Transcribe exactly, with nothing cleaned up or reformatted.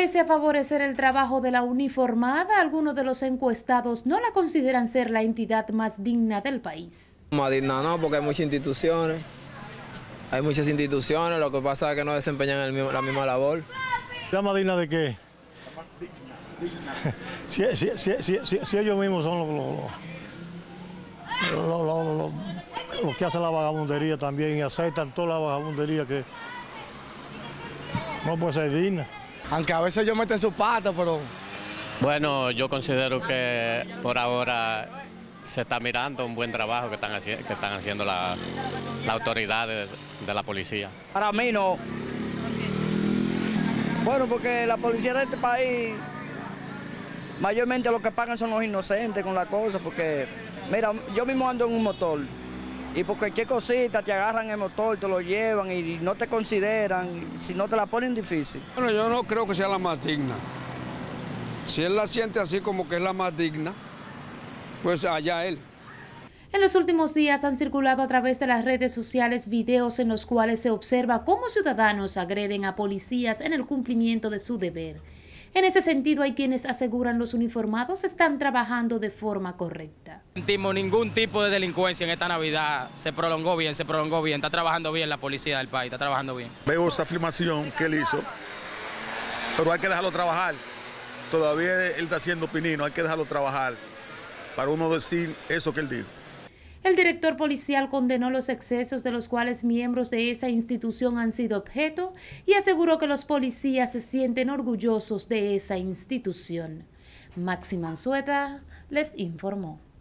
Pese a favorecer el trabajo de la uniformada, algunos de los encuestados no la consideran ser la entidad más digna del país. Más digna no, porque hay muchas instituciones, hay muchas instituciones, lo que pasa es que no desempeñan el mismo, la misma labor. ¿La más digna de qué? si, si, si, si, si, si ellos mismos son los, los, los, los, los, los que hacen la vagabundería también y aceptan toda la vagabundería, que no puede ser digna. Aunque a veces ellos meten sus patas, pero... Bueno, yo considero que por ahora se está mirando un buen trabajo que están, haci que están haciendo la, la autoridad de, de la policía. Para mí no. Bueno, porque la policía de este país, mayormente lo que pagan son los inocentes con la cosa, porque, mira, yo mismo ando en un motor, y por cualquier cosita te agarran el motor, te lo llevan y no te consideran, si no te la ponen difícil. Bueno, yo no creo que sea la más digna. Si él la siente así como que es la más digna, pues allá él. En los últimos días han circulado a través de las redes sociales videos en los cuales se observa cómo ciudadanos agreden a policías en el cumplimiento de su deber. En ese sentido, hay quienes aseguran los uniformados están trabajando de forma correcta. No sentimos ningún tipo de delincuencia en esta Navidad. Se prolongó bien, se prolongó bien. Está trabajando bien la policía del país, está trabajando bien. Veo esa afirmación que él hizo, pero hay que dejarlo trabajar. Todavía él está haciendo pinino, hay que dejarlo trabajar para uno decir eso que él dijo. El director policial condenó los excesos de los cuales miembros de esa institución han sido objeto y aseguró que los policías se sienten orgullosos de esa institución. Maxi Manzueta les informó.